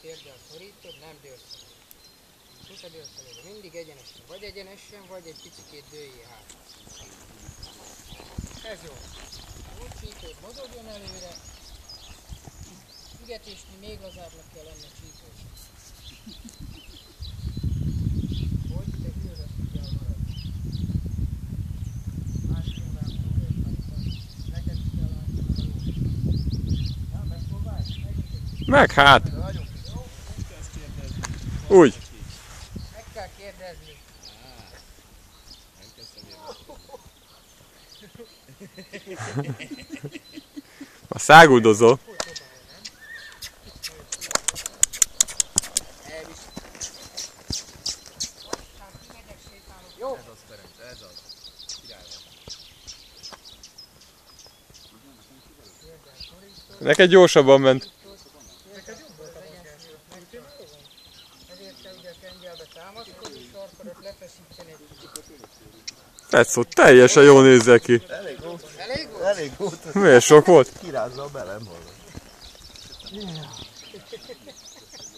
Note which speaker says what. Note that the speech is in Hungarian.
Speaker 1: térdel szorítod, nem dőlsz. Sose dőlsz előre. Mindig egyenesen. Vagy egyenesen, vagy egy picikét dőljél hátra. Ez jó. Úgy csípőd, mozogjon előre. Ügetésnél még lazábbnak kell lenne csípős. Hogy te hűrös tudjál maradni. Másképpen neked is kell látni a valót. Na, megpróbálj?
Speaker 2: Meg hát! Úgy!
Speaker 1: Meg kell kérdezni.
Speaker 2: A száguldozó.
Speaker 1: Jó?
Speaker 3: Ez az, Ferenc, ez az. Király vagy.
Speaker 2: Neked gyorsabban ment.
Speaker 1: Neked jobb volt az egyensúly. Ezért te ugye a kengyelbe támaszkodsz, és sarkadat lefeszítsen egy kicsit.
Speaker 2: Tetszett, teljesen jól nézzel ki.
Speaker 3: Elég volt.
Speaker 1: Elég volt?
Speaker 3: Elég volt.
Speaker 2: Miért sok volt?
Speaker 3: Kirázza a belem.